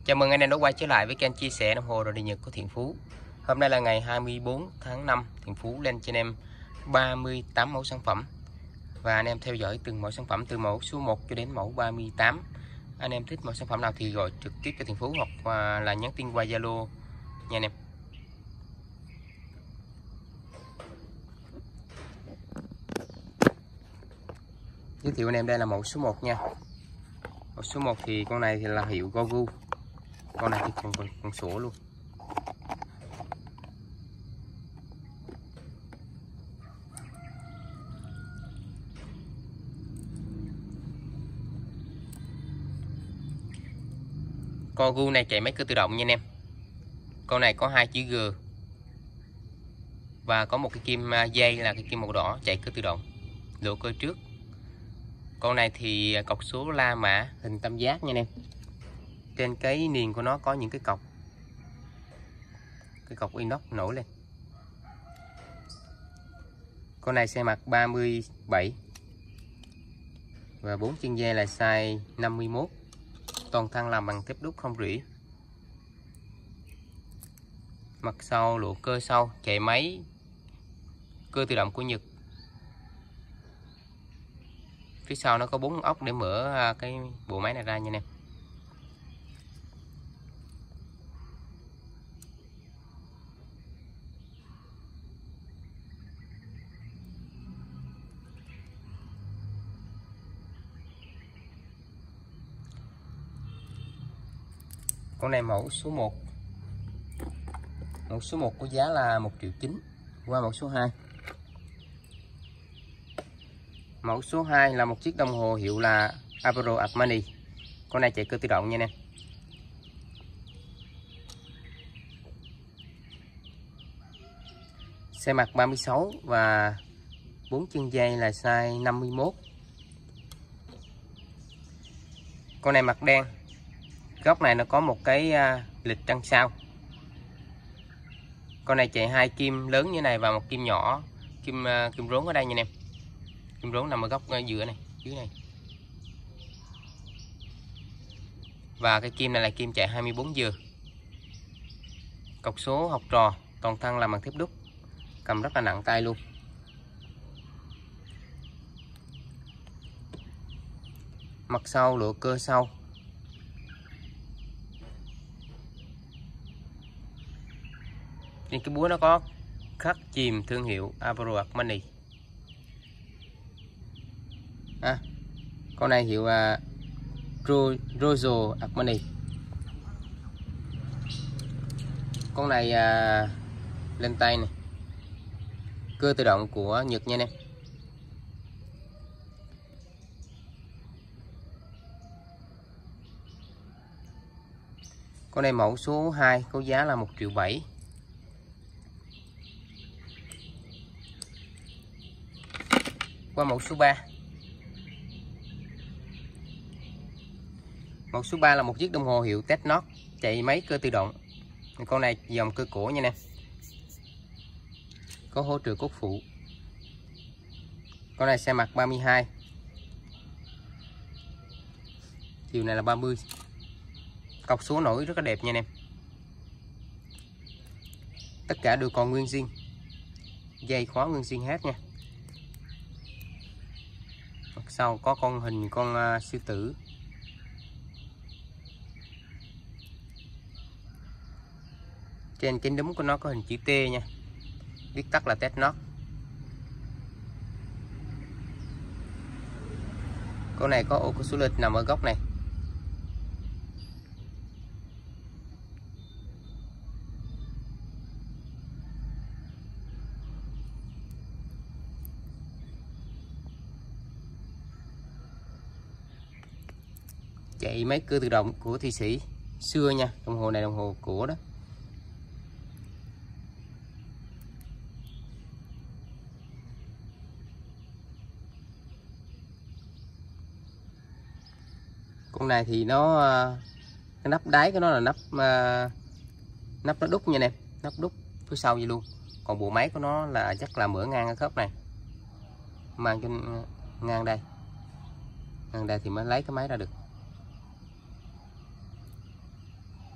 Chào mừng anh em đã quay trở lại với kênh chia sẻ đồng hồ rồi đi Nhật của Thiện Phú. Hôm nay là ngày 24 tháng 5, Thiện Phú lên cho anh em 38 mẫu sản phẩm. Và anh em theo dõi từng mẫu sản phẩm từ mẫu số 1 cho đến mẫu 38. Anh em thích mẫu sản phẩm nào thì gọi trực tiếp cho Thiện Phú hoặc là nhắn tin qua Zalo nha anh em. Giới thiệu anh em đây là mẫu số 1 nha. Mẫu số 1 thì con này thì là hiệu Gogu. Con này thì còn sủa luôn. Con Gogu này chạy máy cơ tự động nha anh em. Con này có 2 chữ G và có một cái kim dây là cái kim màu đỏ chạy cơ tự động, lỗ cơ trước. Con này thì cọc số La Mã hình tam giác nha anh em. Trên cái niền của nó có những cái cọc inox nổi lên. Con này xe mặt 37 và 4 chân dây là size 51. Toàn thân làm bằng thép đúc không rỉ. Mặt sau lỗ cơ sau, chạy máy cơ tự động của Nhật. Phía sau nó có 4 ốc để mở cái bộ máy này ra nha anh em. Con này mẫu số 1. Mẫu số 1 có giá là 1,9 triệu. Qua mẫu số 2. Mẫu số 2 là một chiếc đồng hồ hiệu là Avro Armani. Con này chạy cơ tự động nha anh em. Xe mặt 36 và 4 chân dây là size 51. Con này mặt đen. Góc này nó có một cái lịch trăng sao. Con này chạy 2 kim lớn như này và một kim nhỏ, kim rốn ở đây nha anh em. Kim rốn nằm ở góc giữa này, dưới này. Và cái kim này là kim chạy 24 giờ. Cọc số học trò, toàn thân làm bằng thép đúc, cầm rất là nặng tay luôn. Mặt sau lỗ cơ sau. Trên cái búa nó có khắc chìm thương hiệu Avro Armani. Con này hiệu Rojo Armani. Con này lên tay này, cơ tự động của Nhật nha anh em. Con này mẫu số 2 có giá là 1,7 triệu. Qua mẫu số 3. Mẫu số 3 là một chiếc đồng hồ hiệu Technox chạy máy cơ tự động. Con này dòng cơ cổ nha anh em. Có hỗ trợ cốt phụ. Con này xe mặt 32. Chiều này là 30. Cọc số nổi rất là đẹp nha anh em. Tất cả đều còn nguyên zin. Dây khóa nguyên zin hết nha. Mặt sau có con hình con sư tử. Trên cái núm của nó có hình chữ T nha. Viết tắt là Technox. Con này có ô số lịch nằm ở góc này. Chạy máy cơ tự động của Thụy Sĩ xưa nha. Đồng hồ này đồng hồ cổ đó. Con này thì nó cái nắp đáy của nó là nắp nó đúc nha anh em, nắp đúc phía sau vậy luôn. Còn bộ máy của nó là chắc là mở ngang cái khớp này, mang cho ngang đây thì mới lấy cái máy ra được.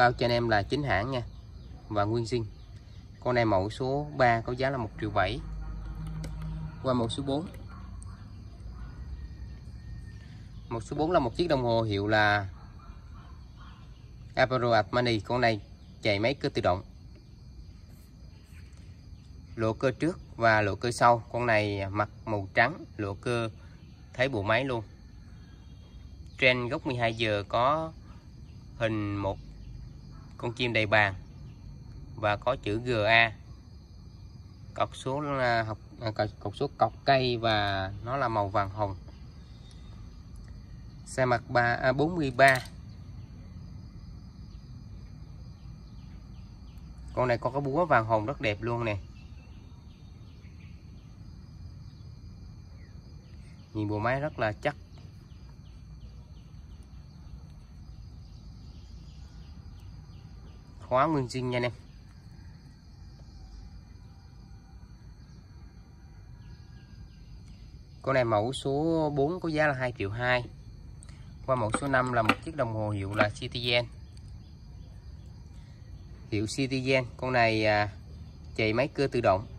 bao cho anh em là chính hãng nha, và nguyên zin. Con này mẫu số 3 có giá là 1.700.000. Qua mẫu số 4. Mẫu số 4 là một chiếc đồng hồ hiệu là Apollo Armani. Con này chạy máy cơ tự động, lỗ cơ trước và lỗ cơ sau. Con này mặt màu trắng, lỗ cơ thấy bộ máy luôn. Trên góc 12 giờ có hình một con chim đầy bàn và có chữ GA. Cọc số cọc cây và nó là màu vàng hồng. Xe mặt 43. Con này có cái búa vàng hồng rất đẹp luôn nè. Nhìn bộ máy rất là chắc. Khóa nguyên zin nha anh em. Con này mẫu số 4 có giá là 2.200.000. Qua mẫu số 5 là một chiếc đồng hồ hiệu là Citizen. Hiệu Citizen. Con này chạy máy cơ tự động,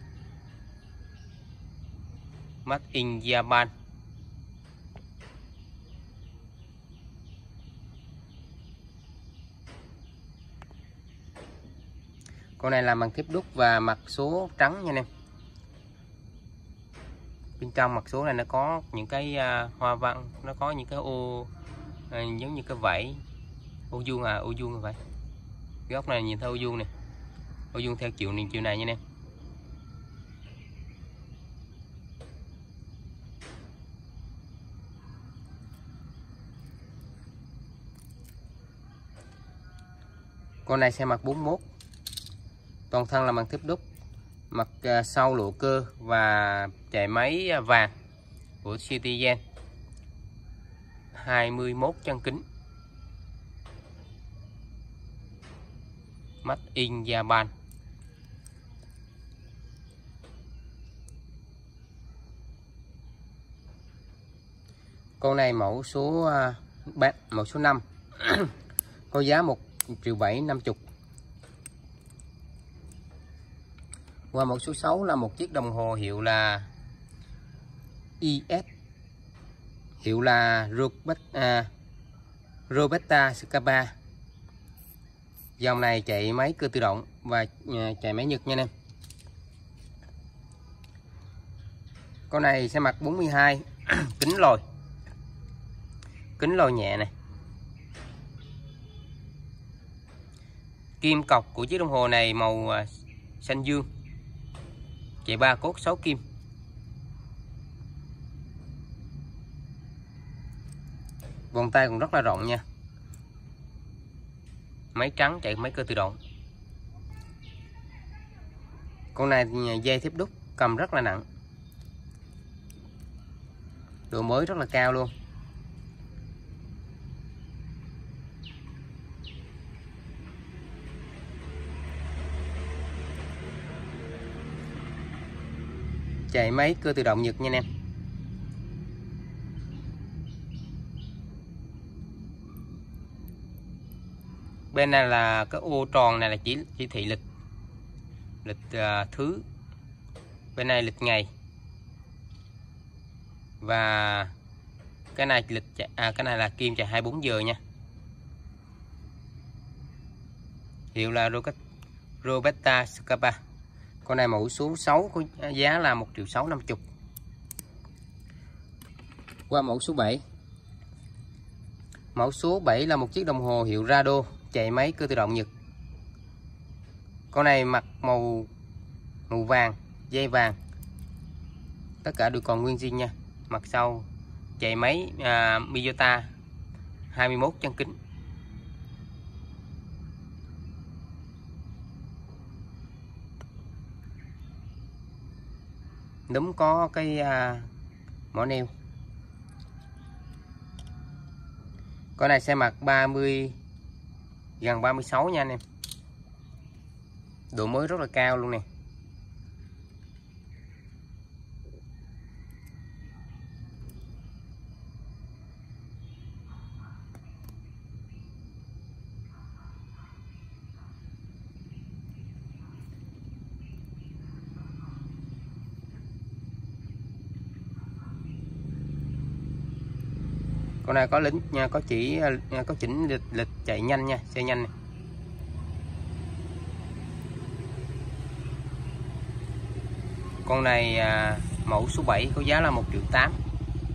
Made in Japan. Con này làm bằng thép đúc và mặt số trắng nha anh em. Bên trong mặt số này nó có những cái hoa văn, nó có những cái ô giống như cái vảy ô vuông, ô vuông như vậy. Góc này nhìn thấy ô vuông này, ô vuông theo chiều này nha anh em. Con này xe mặt 41, toàn thân là bằng thép đúc, mặt sau lỗ cơ và chạy máy vàng của Citizen. 21 chân kính, Made in Japan. Con này mẫu số 5 có giá 1.750.000. Qua mẫu số 6 là một chiếc đồng hồ hiệu là IS, hiệu là Roberta Scapa. Dòng này chạy máy cơ tự động và chạy máy Nhật nha anh em. Con này xe mặt 42, kính lồi nhẹ này. Kim cọc của chiếc đồng hồ này màu xanh dương, chạy 3 cốt 6 kim. Vòng tay còn rất là rộng nha. Máy trắng, chạy máy cơ tự động. Con này dây thép đúc, cầm rất là nặng, độ mới rất là cao luôn. Chạy máy cơ tự động Nhật nha anh em. Bên này là cái ô tròn này là chỉ thị lịch thứ. Bên này lịch ngày. Và cái này cái này là kim chạy 24 giờ nha. Hiệu là Roberta Scapa. Con này mẫu số 6 có giá là 1.650.000. Qua mẫu số 7. Mẫu số 7 là một chiếc đồng hồ hiệu Rado, chạy máy cơ tự động Nhật. Con này mặt màu vàng, dây vàng. Tất cả đều còn nguyên zin nha. Mặt sau chạy máy Miyota 21 chân kính. Núm có cái mỏ neo. Con này xe mặt 30, gần 36 nha anh em. Độ mới rất là cao luôn nè. Con này có lính nha, có chỉnh lịch chạy nhanh nha, xe nhanh này. Con này mẫu số 7 có giá là 1.8 triệu.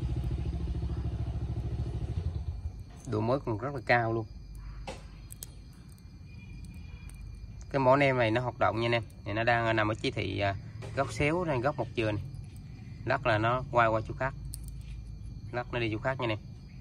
Độ mới còn rất là cao luôn. Cái mỏ nem này nó hoạt động nha anh em. Này nó đang nằm ở chỉ thị góc xéo này, góc một chiều này. Lắc là nó quay qua chỗ khác. Lắc nó đi chỗ khác nha anh em.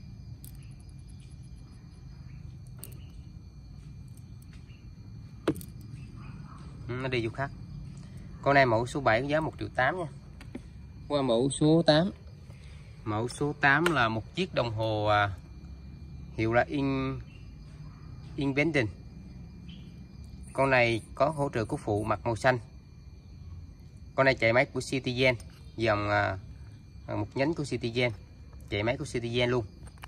Nó đi chỗ khác. Con này mẫu số 7 có giá 1.8 triệu nha. Qua mẫu số 8. Mẫu số 8 là một chiếc đồng hồ hiệu là Invention. Con này có hỗ trợ cúc phụ mặt màu xanh. Con này chạy máy của Citizen, dòng một nhánh của Citizen, chạy máy của Citizen luôn.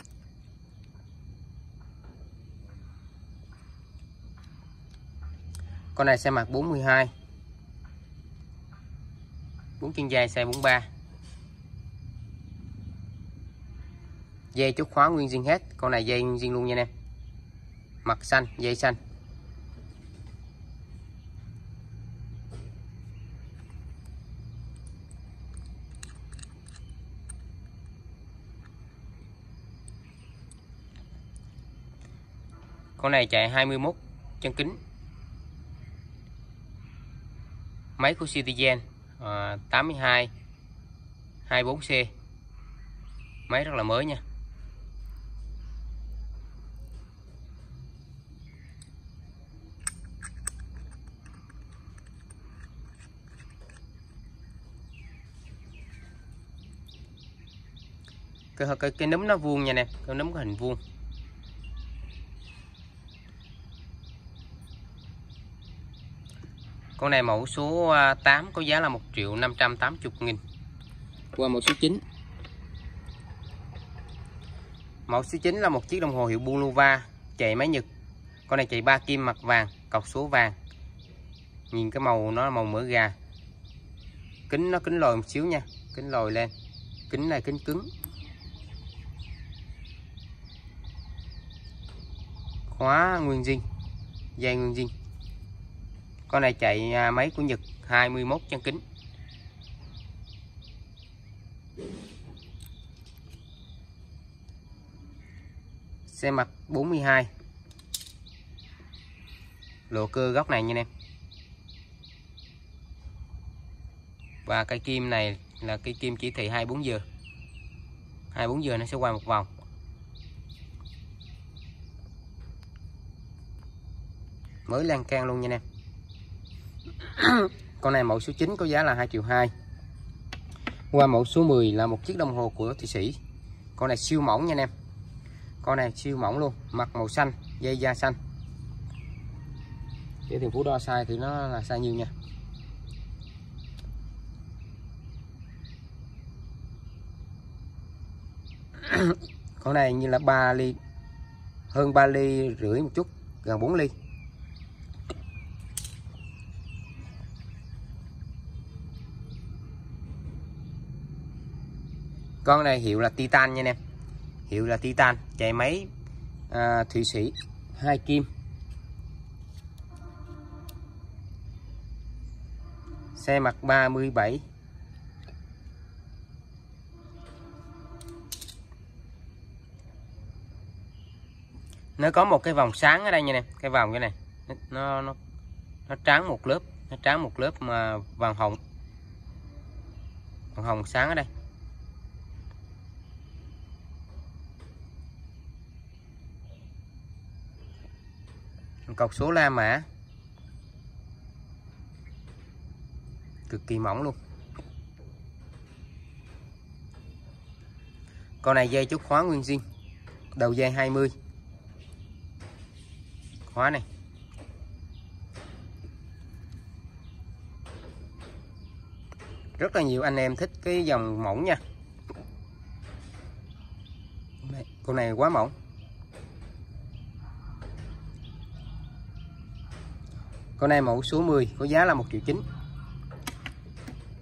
Con này xe mặt 42, 4 chân dây, size 43. Dây chốt khóa nguyên zin hết. Con này dây nguyên zin luôn nha anh em. Mặt xanh, dây xanh. Con này chạy 21 chân kính. Máy của Citizen 82 24C. Máy rất là mới nha. Cái núm nó vuông nha nè, cái núm có hình vuông. Con này mẫu số 8 có giá là 1.580.000. Qua mẫu số 9. Mẫu số 9 là một chiếc đồng hồ hiệu Bulova, chạy máy Nhật. Con này chạy 3 kim mặt vàng, cọc số vàng. Nhìn cái màu nó là màu mỡ gà. Kính nó kính lồi một xíu nha, kính lồi lên. Kính này kính cứng. Khóa nguyên zin, dây nguyên zin. Con này chạy máy của Nhật, 21 chân kính. Xe mặt 42. Lộ cơ góc này nha em. Và cây kim này là cây kim chỉ thị 24 giờ. 24 giờ nó sẽ quay một vòng. Mới lan can luôn nha em. Con này mẫu số 9 có giá là 2.2 triệu. Qua mẫu số 10 là một chiếc đồng hồ của Thụy Sĩ. Con này siêu mỏng nha em. Con này siêu mỏng luôn, mặt màu xanh, dây da xanh. Để Thiện Phú đo size thì nó là size nhiêu nha. Con này như là 3 ly, hơn 3 ly rưỡi một chút, gần 4 ly. Con này hiệu là Titan nha anh em. Hiệu là Titan, chạy máy Thụy Sĩ, 2 kim. Xe mặt 37. Nó có một cái vòng sáng ở đây nha nè, cái vòng cái này nó trắng một lớp, nó trắng một lớp mà vàng hồng. Vàng hồng sáng ở đây. Cọc số La Mã. Cực kỳ mỏng luôn. Con này dây chốt khóa nguyên zin. Đầu dây 20. Khóa này. Rất là nhiều anh em thích cái dòng mỏng nha. Con này quá mỏng. Con này mẫu số 10 có giá là 1.9 triệu.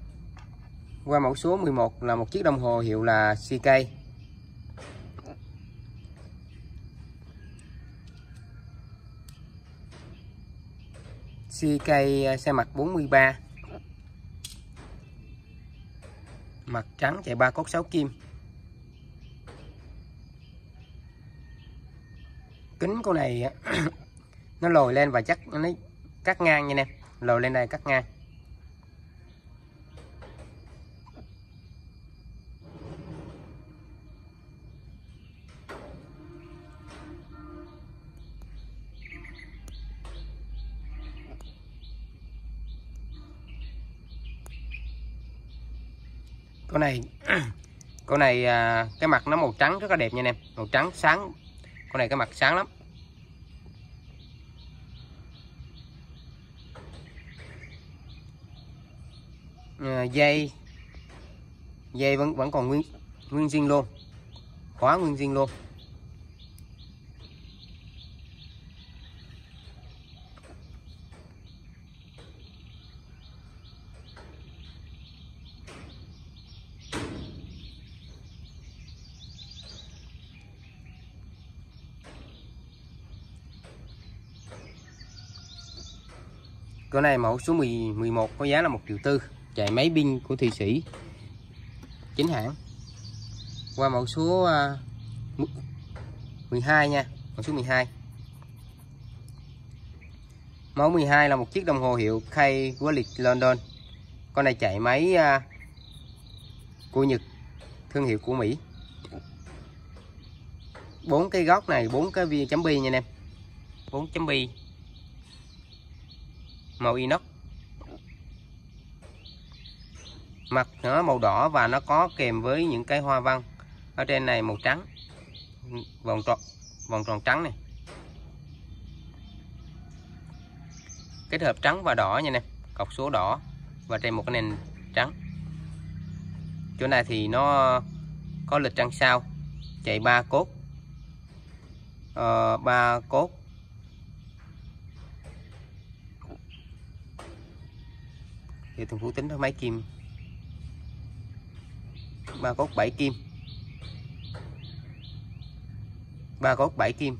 Qua mẫu số 11 là một chiếc đồng hồ hiệu là CK. CK xe mặt 43, mặt trắng, chạy 3 cốt 6 kim. Kính con này nó lồi lên và chắc nó cắt ngang nha em, lồi lên đây cắt ngang. Con này cái mặt nó màu trắng rất là đẹp nha anh em, màu trắng sáng. Con này cái mặt sáng lắm. Dây vẫn còn nguyên zin luôn, khóa nguyên zin luôn. Con này mẫu số 11 có giá là 1,4 triệu, chạy máy pin của Thụy Sĩ chính hãng. Qua mẫu số 12 nha, mẫu số 12. Mẫu 12 là một chiếc đồng hồ hiệu Kay Quality London. Con này chạy máy của Nhật, thương hiệu của Mỹ. 4 cái góc này, 4 cái viên chấm bi nha anh em. 4 chấm bi. Màu inox. Mặt nó màu đỏ và nó có kèm với những cái hoa văn ở trên này màu trắng, vòng tròn trắng này, kết hợp trắng và đỏ nha nè, cọc số đỏ và trên một cái nền trắng. Chỗ này thì nó có lịch trăng sao, chạy 3 cốt, 3 cốt. Thì Tùng Phú tính thôi mấy kim, 3 cốt 7 kim, 3 cốt 7 kim.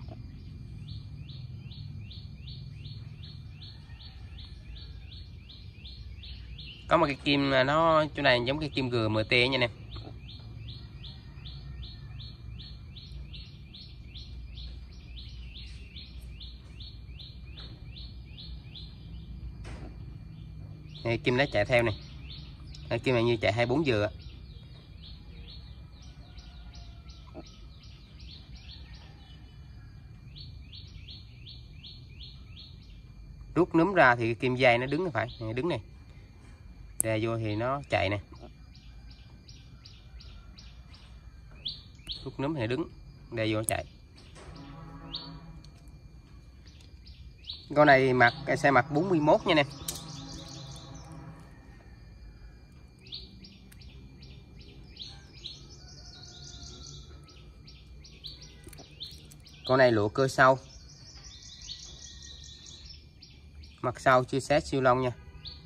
Có một cái kim nó chỗ này giống cái kim GMT nha anh em. Này, kim nó chạy theo này. Kim này như chạy 24 giờ. Rút núm ra thì kim dây nó đứng phải, đứng này. Đè vô thì nó chạy nè. Rút núm thì đứng, đè vô chạy. Con này mặt xe mặt 41 nha em. Con này lụa cơ sau, mặt sau chưa xét siêu lông nha,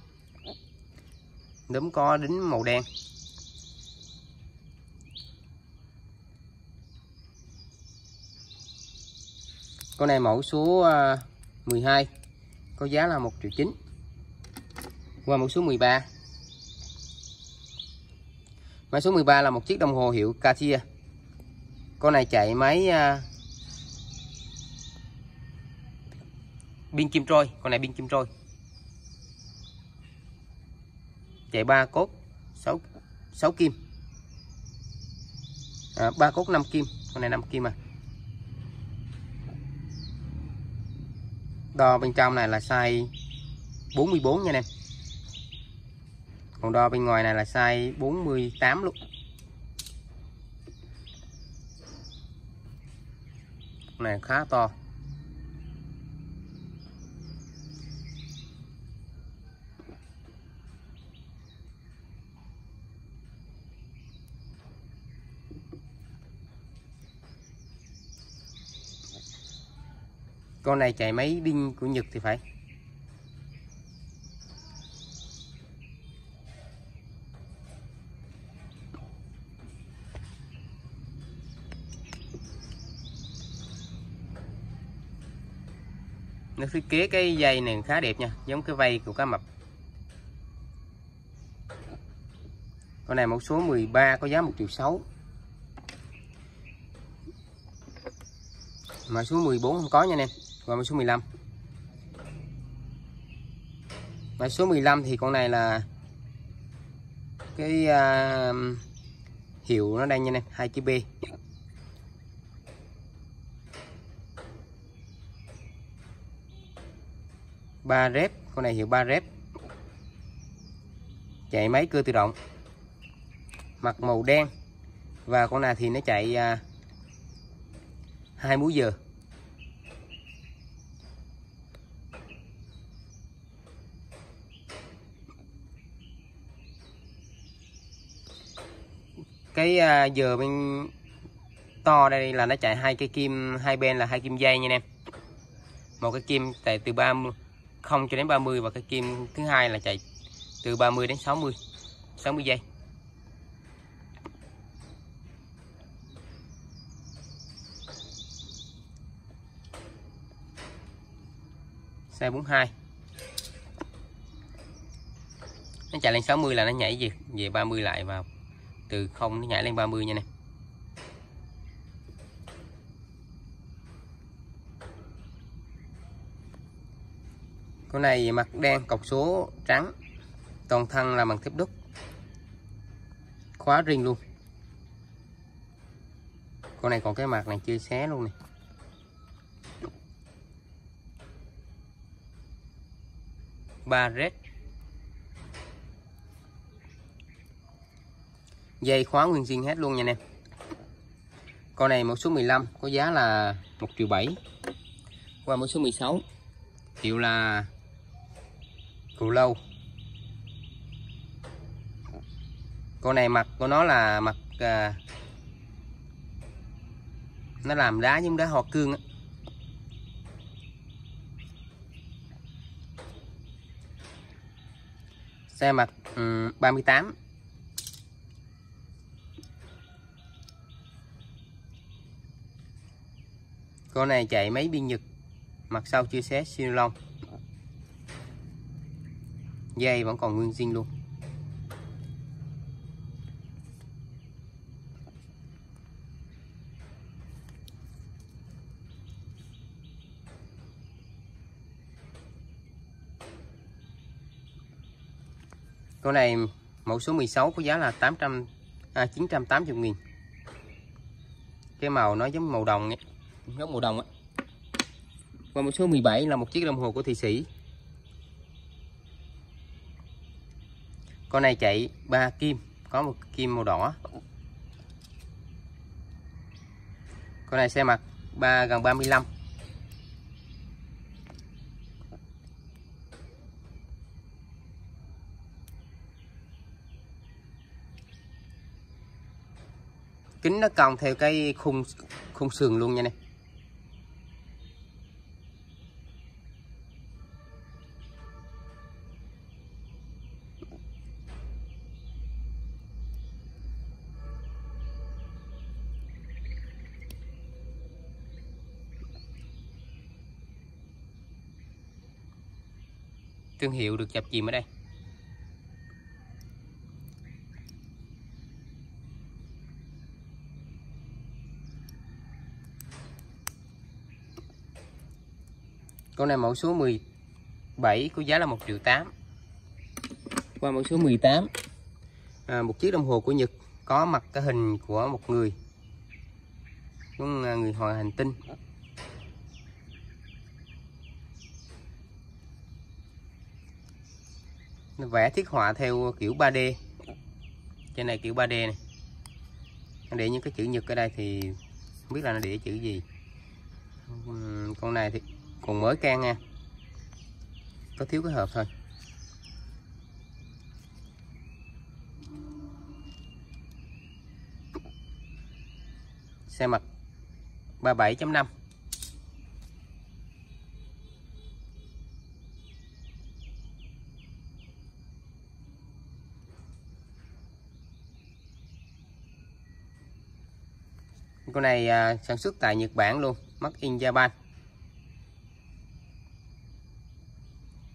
núm có đính màu đen. Con này mẫu số 12 có giá là 1,9 triệu. Qua mẫu số 13. Mã số 13 là một chiếc đồng hồ hiệu Cartier. Con này chạy máy pin kim trôi, con này pin kim trôi. Chạy 3 cốt 6 kim. 3 cốt 5 kim, con này 5 kim à. Đo bên trong này là size 44 nha anh em. Còn đo bên ngoài này là size 48 luôn. Con này khá to. Con này chạy máy pin của Nhật thì phải. Nó thiết kế cái dây này khá đẹp nha, giống cái vây của cá mập. Con này mẫu số 13 có giá 1.600.000. Mã số 14 không có nha anh em. Và mã số 15. Mã số 15 thì con này là cái hiệu nó đây nha anh em, 2 chữ B. Ba rep, con này hiệu 3 rep. Chạy máy cưa tự động. Mặt màu đen. Và con này thì nó chạy 2 múi giờ. Cái giờ bên to đây là nó chạy 2 cây kim, hai bên là 2 kim dây nha anh em. Một cái kim chạy từ 30 0 cho đến 30 và cái kim thứ hai là chạy từ 30 đến 60 giây. Size 42. Nó chạy lên 60 là nó nhảy về 30 lại, vào từ 0 nó nhảy lên 30 nha nè. Con này mặt đen, cọc số trắng, toàn thân là bằng thép đúc, khóa riêng luôn. Con này còn cái mặt này chưa xé luôn này. Ba red. Dây khóa nguyên zin hết luôn nha anh em. Con này mẫu số 15 có giá là 1.700.000. Qua mẫu số 16 hiệu là cù lâu. Con này mặt của nó là mặt nó làm đá giống đá hoa cương á. Xe mặt 38. Con này chạy máy biên Nhật, mặt sau chưa xé siêu lông, dây vẫn còn nguyên zin luôn. Con này mẫu số 16 có giá là 980.000. Cái màu nó giống màu đồng ấy, giống màu đồng á. Và mẫu số 17 là một chiếc đồng hồ của Thụy Sĩ. Con này chạy 3 kim, có một kim màu đỏ. Con này xe mặt gần 35. Kính nó cong theo cái khung sườn luôn nha này. Thương hiệu được chập chìm ở đây. Con này mẫu số 17 có giá là 1.800.000. Qua mẫu số 18 một chiếc đồng hồ của Nhật, có mặt cái hình của một người ngoài hành tinh. Nó vẽ thiết họa theo kiểu 3D. Trên này kiểu 3D này. Nó để những cái chữ Nhật ở đây thì không biết là nó để chữ gì. Con này thì còn mới can nha, có thiếu cái hộp thôi. Xe mặt 37.5. Con này sản xuất tại Nhật Bản luôn, made in Japan.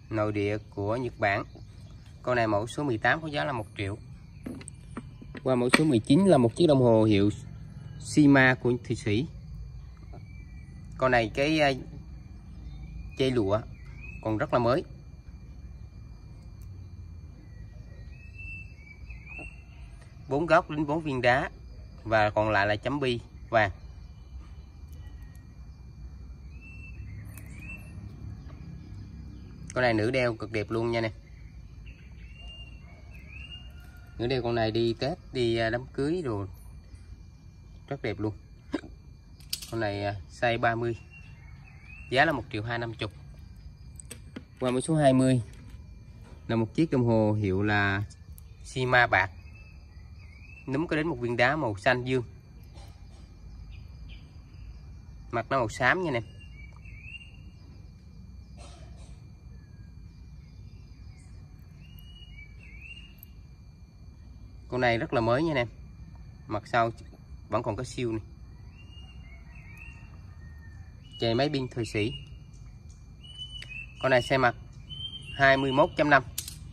nội địa của Nhật Bản. Con này mẫu số 18 có giá là 1 triệu. Qua mẫu số 19 là một chiếc đồng hồ hiệu Shima của Thụy Sĩ. Con này cái dây lụa còn rất là mới. Bốn góc đến 4 viên đá và còn lại là chấm bi vàng. Con này nữ đeo cực đẹp luôn nha nè. Nữ đeo con này đi Tết, đi đám cưới rồi rất đẹp luôn. Con này size 30, giá là 1.250.000. Qua mẫu số 20 là một chiếc đồng hồ hiệu là Shima bạc, núm có đến một viên đá màu xanh dương, mặt nó màu xám nha em. Con này rất là mới nha em, mặt sau vẫn còn có siêu này. Chạy máy pin Thụy Sĩ. Con này xe mặt 21.5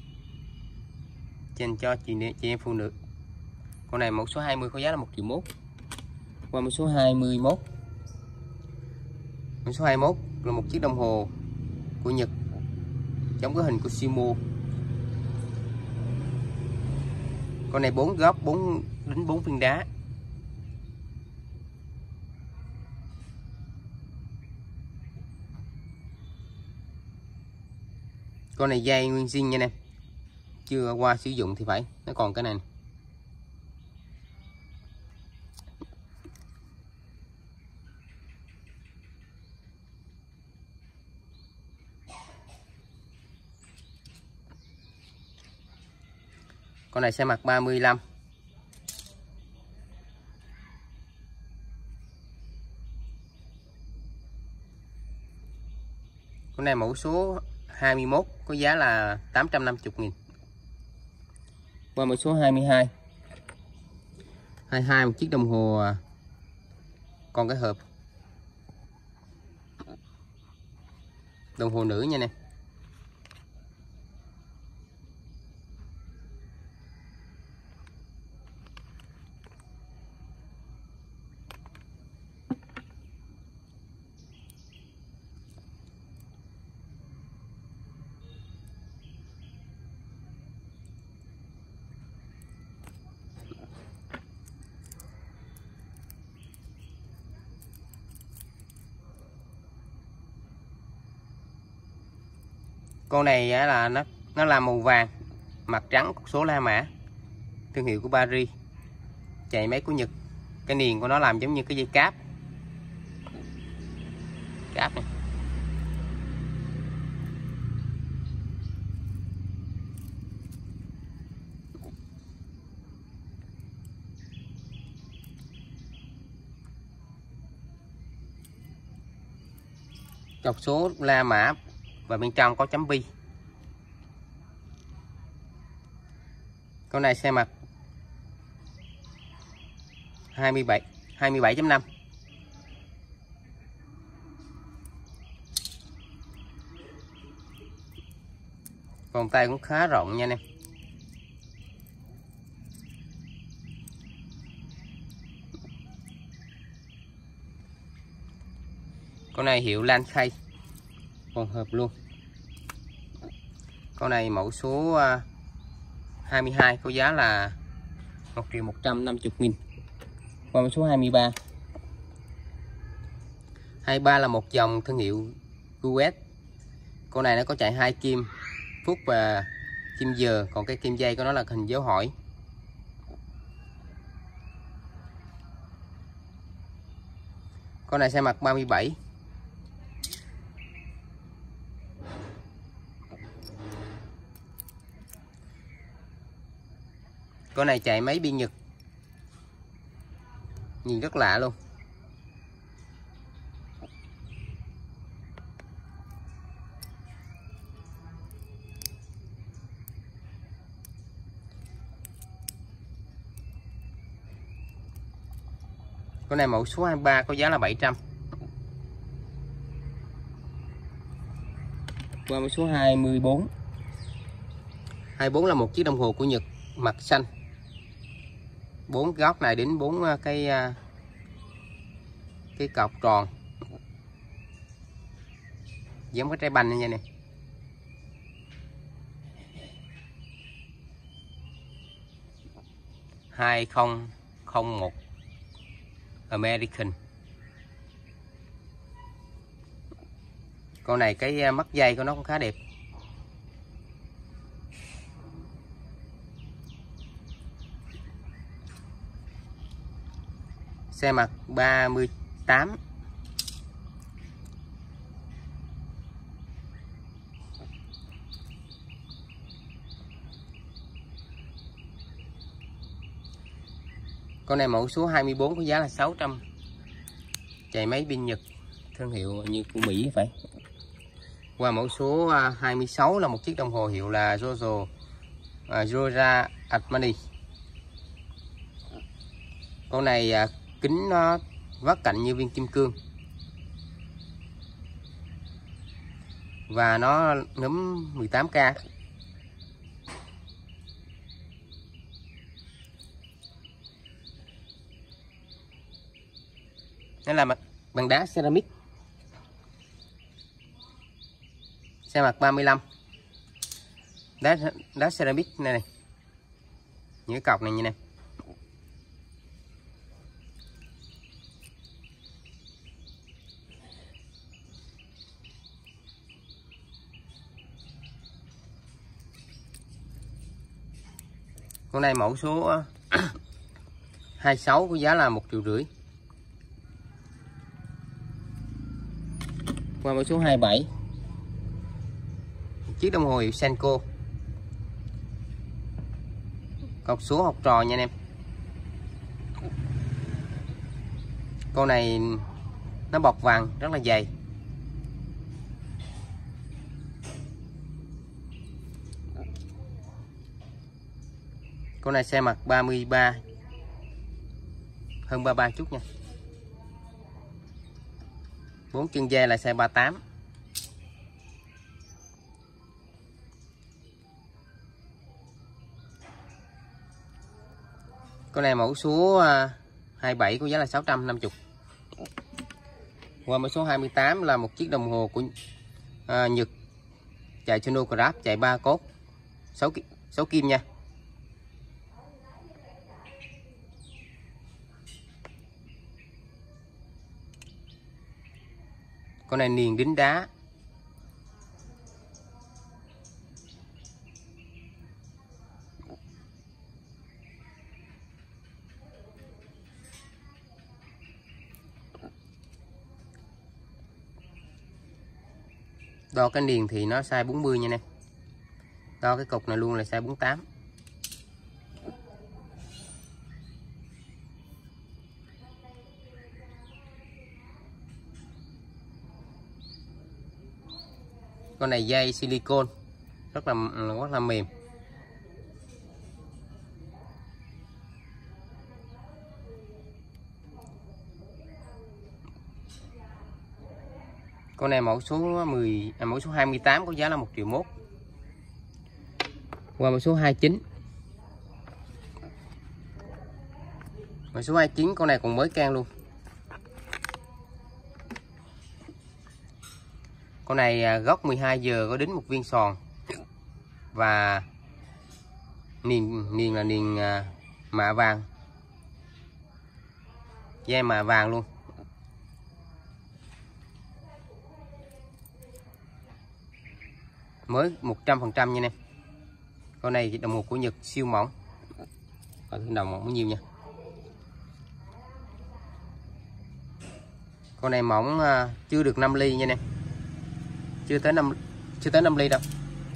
dành cho chị em phụ nữ. Con này mẫu số 20 có giá là 1.1 triệu. Qua mẫu số 21. Mẫu số 21 là một chiếc đồng hồ của Nhật giống cái hình của Simo. Con này 4 góc, 4 đến 4 viên đá. Con này dây nguyên zin nha em, chưa qua sử dụng thì phải, nó còn cái này. Con này xe mặt 35. Con này mẫu số 21 có giá là 850.000. Qua mẫu số 22. 22 một chiếc đồng hồ còn cái hộp. Đồng hồ nữ nha nè. Con này là nó là màu vàng, mặt trắng, cột số La Mã, thương hiệu của Paris, chạy máy của Nhật. Cái niền của nó làm giống như cái dây cáp này. Cột số La Mã và bên trong có chấm bi. Con này xe mặt 27.5. Vòng tay cũng khá rộng nha anh em. Con này hiệu Lan Khay, còn hộp luôn. Con này mẫu số 22 có giá là 1.150.000. Qua mẫu số 23. 23 là một dòng thương hiệu US. Con này nó có chạy 2 kim phút và kim giờ, còn cái kim dây của nó là hình dấu hỏi. Con này xe mặt 37. Con này chạy máy pin Nhật, nhìn rất lạ luôn. Con này mẫu số 23 có giá là 700. Qua mẫu số 24. 24 là một chiếc đồng hồ của Nhật mặt xanh. 4 góc này đến 4 cái cọc tròn giống cái trái banh như vậy này. (2001) American. Con này cái mắt dây của nó cũng khá đẹp. Xe mặt 38. Con này mẫu số 24 có giá là 600. Chạy máy pin Nhật, thương hiệu như của Mỹ phải. Qua mẫu số 26 là một chiếc đồng hồ hiệu là Giorgio Armani. Con này kính nó vắt cạnh như viên kim cương và nó nấm 18K. Nó là bằng đá ceramic. Xe mặt 35. Đá ceramic này này. Những cái cọc này như này. Con này mẫu số 26 có giá là 1,5 triệu. Qua mẫu số 27. Chiếc đồng hồ hiệu Seiko. Cọc số học trò nha anh em. Con này nó bọc vàng rất là dày. Con này xe mặt 33, hơn 33 chút nha. 4 chân dây là size 38. Con này mẫu số 27 có giá là 650. Qua mẫu số 28 là một chiếc đồng hồ của Nhật chạy chronograph, chạy 3 cốt 6 kim nha. Con này niền đính đá. Đo cái niền thì nó size 40 nha em. Đo cái cục này luôn là size 48. Con này dây silicon rất là mềm. Con này mẫu số mẫu số 28 có giá là 1,1 triệu. Qua mẫu số 29. Mẫu số 29 con này còn mới can luôn. Con này góc 12 giờ có đính một viên sòn và niền là niền mạ vàng, dây mạ vàng luôn. Mới 100% nha em. Con này đồng hồ của Nhật siêu mỏng. Còn đồng mỏng bao nhiêu nha. Con này mỏng chưa được 5 ly nha em. Chưa tới 5 ly đâu.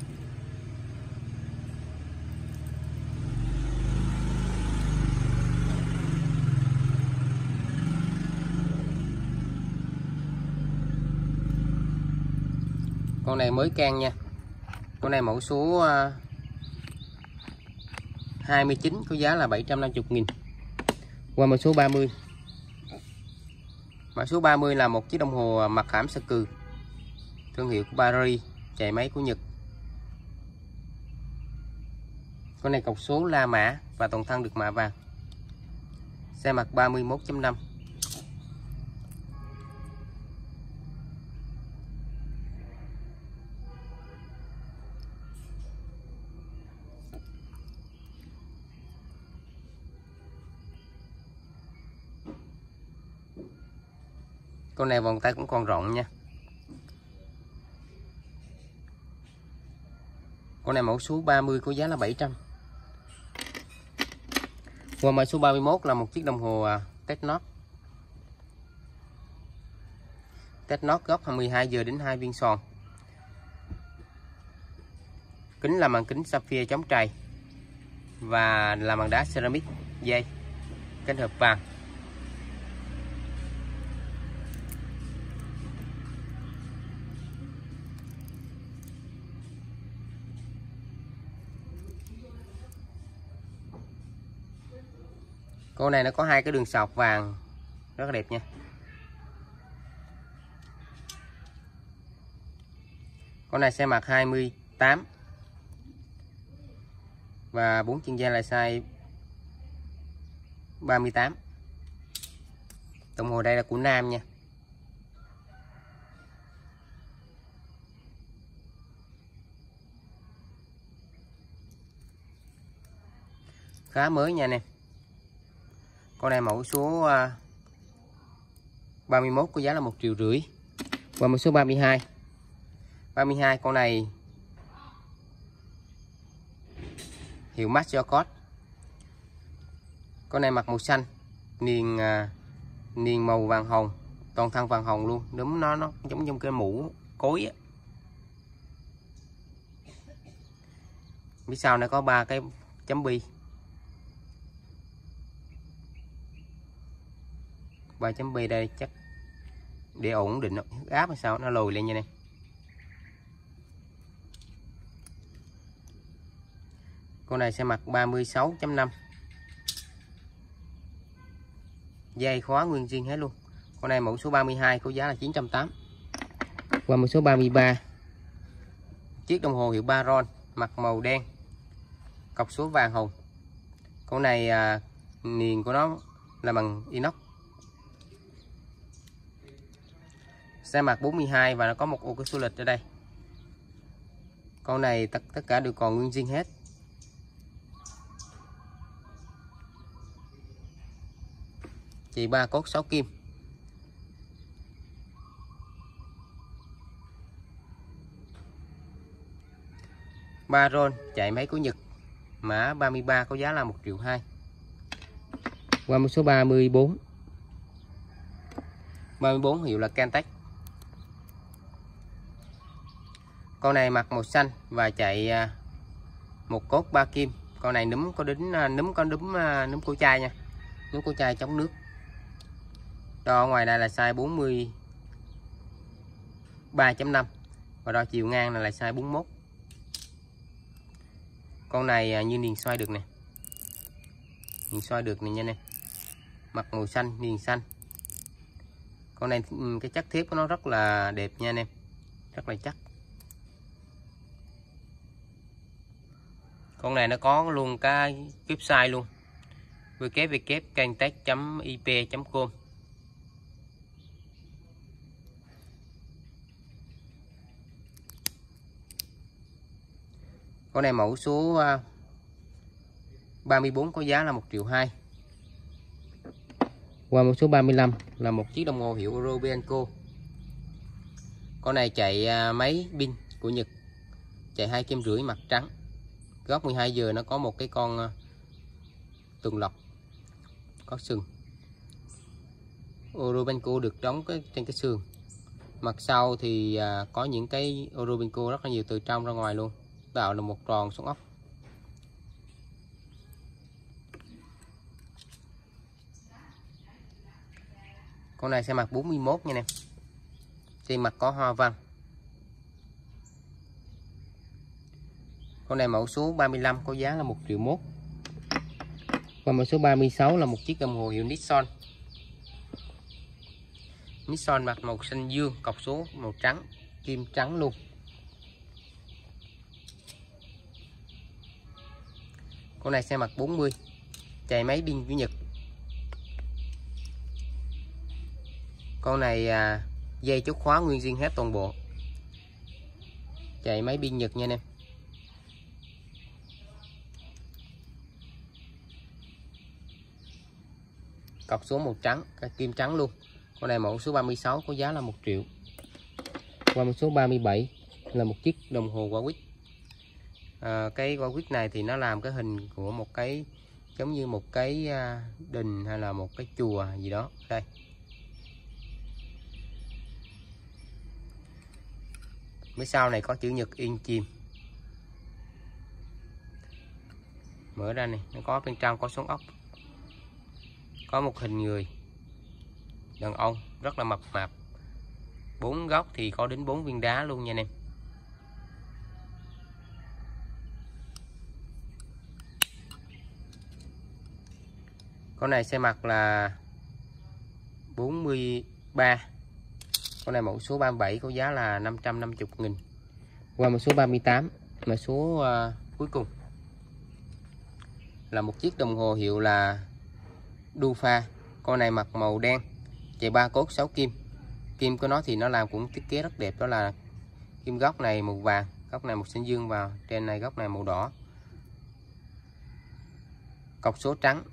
Con này mới can nha. Con này mẫu số 29 có giá là 750.000. Qua mẫu số 30. Mã số 30 là một chiếc đồng hồ mặt hãm sơ cừ, thương hiệu của Paris. chạy máy của Nhật. Con này cọc số La Mã và toàn thân được mạ vàng. Xe mặt 31.5. Con này vòng tay cũng còn rộng nha. Con này mẫu số 30 có giá là 700. Qua mã số 31 là một chiếc đồng hồ Technot. Technot góc 12 giờ đến 2 viên sòn. Kính là màn kính sapphire chống trầy và là màn đá ceramic dây kết hợp vàng. Con này nó có hai cái đường sọc vàng rất là đẹp nha. Con này xe mặt 28 và 4 chân dây là size 38. Đồng hồ đây là của nam nha. Khá mới nha anh em. Con này mẫu số 31 có giá là 1,5 triệu. Và mẫu số 32. 32 con này hiệu Master Code. Con này mặt màu xanh, niền màu vàng hồng, toàn thân vàng hồng luôn, đúng nó giống như cái mũ cối á. Phía sau này có 3 cái chấm bi. 3 chấm bi đây chắc để ổn định huyết áp hay sao nó lùi lên như này. Con này sẽ mặt 36.5. Dây khóa nguyên zin hết luôn. Con này mẫu số 32 có giá là 980. Qua mẫu số 33. Chiếc đồng hồ hiệu Baron, mặt màu đen, cọc số vàng hồng. Con này niền của nó là bằng inox. Xe mặt 42 và nó có một ô cửa số lịch ở đây. Con này tất cả đều còn nguyên zin hết. Chỉ 3 cốt 6 kim. Baron chạy máy của Nhật, mã 33 có giá là 1,2 triệu. Qua một số 34. 34 hiệu là Cantech. Con này mặt màu xanh và chạy một cốt 3 kim. Con này núm có đính núm cổ chai nha. Núm cổ chai chống nước. Đo ngoài đây là size 43.5 và đo chiều ngang là size 41. Con này như niền xoay được nè. Niền xoay được này nha nè. Mặt màu xanh, niền xanh. Con này cái chất thép của nó rất là đẹp nha anh em. Rất là chắc. Con này nó có luôn cái website luôn. www.cantech.ip.com. Con này mẫu số 34 có giá là 1,2 triệu. Qua mẫu số 35 là một chiếc đồng hồ hiệu Robianco. Con này chạy máy pin của Nhật. Chạy 2,5 kim mặt trắng. Góc 12 giờ nó có một cái con tuần lộc có sừng. Robianco được đóng trên cái sườn. Mặt sau thì có những cái Robianco rất là nhiều từ trong ra ngoài luôn, tạo là một tròn xuống ốc. Con này sẽ mặt 41 nha em. Trên mặt có hoa văn. Con này mẫu số 35 có giá là 1,1 triệu. Còn mẫu số 36 là một chiếc đồng hồ hiệu Nixon. Nixon mặt màu xanh dương, cọc số màu trắng, kim trắng luôn. Con này xe mặt 40, chạy máy pin của Nhật. Con này dây chốt khóa nguyên zin hết toàn bộ, chạy máy pin Nhật nha anh em. Cọc số màu trắng, cái kim trắng luôn. Con này mẫu số 36 có giá là 1 triệu. Qua một số 37 là một chiếc đồng hồ Warwick. Cái Warwick này thì nó làm cái hình của một cái giống như một cái đình hay là một cái chùa gì đó. Đây. Phía sau này có chữ Nhật in chìm. Mở ra này, nó có bên trong có sống ốc. Có một hình người đàn ông rất là mập mạp. 4 góc thì có đến 4 viên đá luôn nha anh em. Con này xe mặt là 43. Con này mẫu số 37 có giá là 550.000. Qua một số 38 là số cuối cùng. Là một chiếc đồng hồ hiệu là Dufa. Con này mặt màu đen, chạy 3 cốt 6 kim. Kim của nó thì nó làm cũng thiết kế rất đẹp, đó là kim góc này màu vàng, góc này một xanh dương vào, trên này góc này màu đỏ. Cọc số trắng.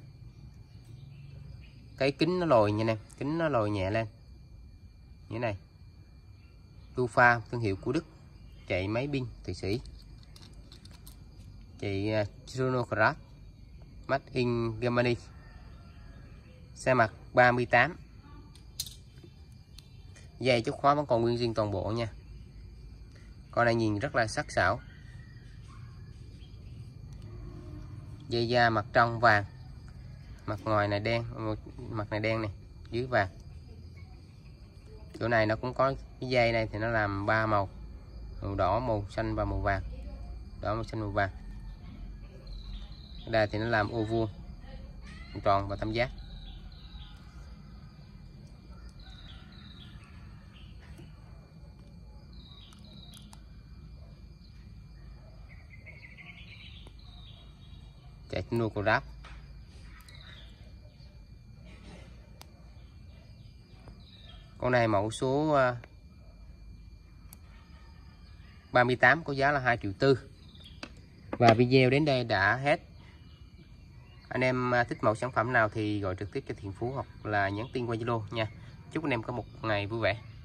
Cái kính nó lồi nha anh em, kính nó lồi nhẹ lên. Như thế này. Dufa, thương hiệu của Đức, chạy máy pin Thụy Sĩ. Chạy chronograph, made in Germany. Xe mặt 38. Dây chốt khóa vẫn còn nguyên zin toàn bộ nha. Con này nhìn rất là sắc sảo. Dây da mặt trong vàng, mặt ngoài này đen, mặt này đen này, dưới vàng. Chỗ này nó cũng có cái dây này thì nó làm 3 màu: màu đỏ, màu xanh và màu vàng. Đỏ, màu xanh, màu vàng. Đây thì nó làm ô vuông, tròn và tam giác. Chạy chronograph. Con này mẫu số 38 có giá là 2,4 triệu. Và video đến đây đã hết. Anh em thích mẫu sản phẩm nào thì gọi trực tiếp cho Thiện Phú hoặc là nhắn tin qua Zalo nha. Chúc anh em có một ngày vui vẻ.